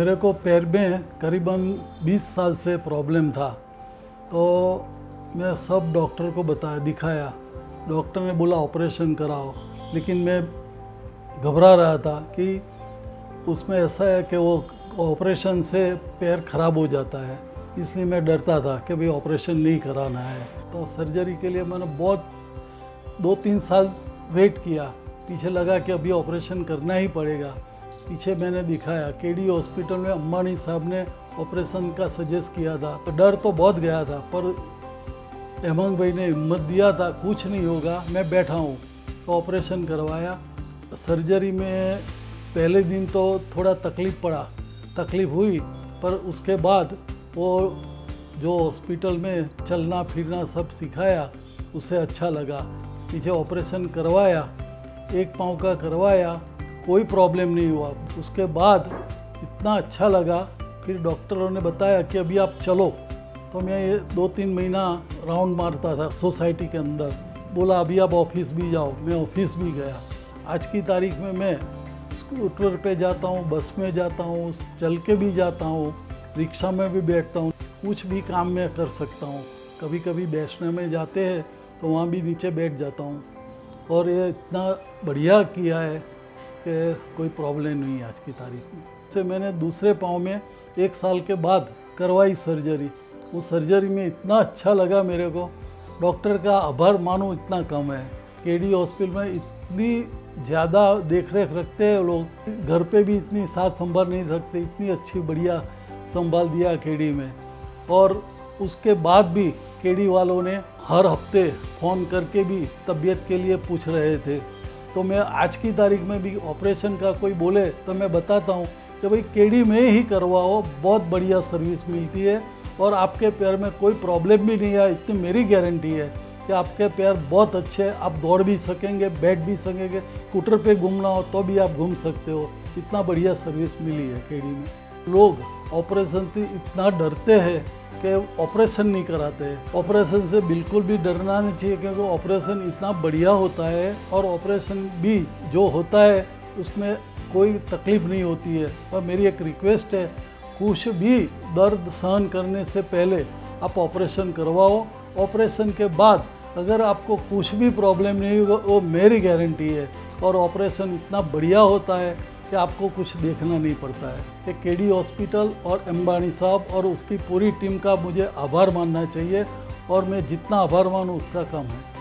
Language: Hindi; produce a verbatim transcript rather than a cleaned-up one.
मेरे को पैर में करीबन बीस साल से प्रॉब्लम था, तो मैं सब डॉक्टर को बताया, दिखाया। डॉक्टर ने बोला ऑपरेशन कराओ, लेकिन मैं घबरा रहा था कि उसमें ऐसा है कि वो ऑपरेशन से पैर ख़राब हो जाता है, इसलिए मैं डरता था कि भाई ऑपरेशन नहीं कराना है। तो सर्जरी के लिए मैंने बहुत दो तीन साल वेट किया, पीछे लगा कि अभी ऑपरेशन करना ही पड़ेगा। पीछे मैंने दिखाया केडी हॉस्पिटल में, अंबानी साहब ने ऑपरेशन का सजेस्ट किया था, तो डर तो बहुत गया था, पर हेमंत भाई ने हिम्मत दिया था, कुछ नहीं होगा, मैं बैठा हूँ। तो ऑपरेशन करवाया। सर्जरी में पहले दिन तो थोड़ा तकलीफ़ पड़ा, तकलीफ़ हुई, पर उसके बाद वो जो हॉस्पिटल में चलना फिरना सब सिखाया, उससे अच्छा लगा। पीछे ऑपरेशन करवाया, एक पाँव का करवाया, कोई प्रॉब्लम नहीं हुआ। उसके बाद इतना अच्छा लगा, फिर डॉक्टरों ने बताया कि अभी आप चलो। तो मैं ये दो तीन महीना राउंड मारता था सोसाइटी के अंदर। बोला अभी आप ऑफिस भी जाओ, मैं ऑफिस भी गया। आज की तारीख में मैं स्कूटर पे जाता हूँ, बस में जाता हूँ, चल के भी जाता हूँ, रिक्शा में भी बैठता हूँ, कुछ भी काम मैं कर सकता हूँ। कभी कभी वैष्णो में जाते हैं तो वहाँ भी नीचे बैठ जाता हूँ, और ये इतना बढ़िया किया है कि कोई प्रॉब्लम नहीं है आज की तारीख में। से मैंने दूसरे पाँव में एक साल के बाद करवाई सर्जरी। उस सर्जरी में इतना अच्छा लगा मेरे को, डॉक्टर का आभार मानूं इतना कम है। केडी हॉस्पिटल में इतनी ज़्यादा देख रेख रखते हैं लोग, घर पे भी इतनी साथ संभाल नहीं सकते, इतनी अच्छी बढ़िया संभाल दिया केडी में। और उसके बाद भी केडी वालों ने हर हफ्ते फ़ोन करके भी तबीयत के लिए पूछ रहे थे। तो मैं आज की तारीख में भी ऑपरेशन का कोई बोले तो मैं बताता हूँ कि भाई केडी में ही करवाओ, बहुत बढ़िया सर्विस मिलती है और आपके पैर में कोई प्रॉब्लम भी नहीं है। इतनी मेरी गारंटी है कि आपके पैर बहुत अच्छे हैं, आप दौड़ भी सकेंगे, बैठ भी सकेंगे, स्कूटर पे घूमना हो तो भी आप घूम सकते हो। इतना बढ़िया सर्विस मिली है केडी में। लोग ऑपरेशन से इतना डरते हैं कि ऑपरेशन नहीं कराते हैं। ऑपरेशन से बिल्कुल भी डरना नहीं चाहिए, क्योंकि ऑपरेशन इतना बढ़िया होता है, और ऑपरेशन भी जो होता है उसमें कोई तकलीफ़ नहीं होती है। पर मेरी एक रिक्वेस्ट है, कुछ भी दर्द सहन करने से पहले आप ऑपरेशन करवाओ। ऑपरेशन के बाद अगर आपको कुछ भी प्रॉब्लम नहीं होगा, वो मेरी गारंटी है। और ऑपरेशन इतना बढ़िया होता है कि आपको कुछ देखना नहीं पड़ता है। कि केडी हॉस्पिटल और अंबानी साहब और उसकी पूरी टीम का मुझे आभार मानना चाहिए, और मैं जितना आभार मानूँ उसका कम है।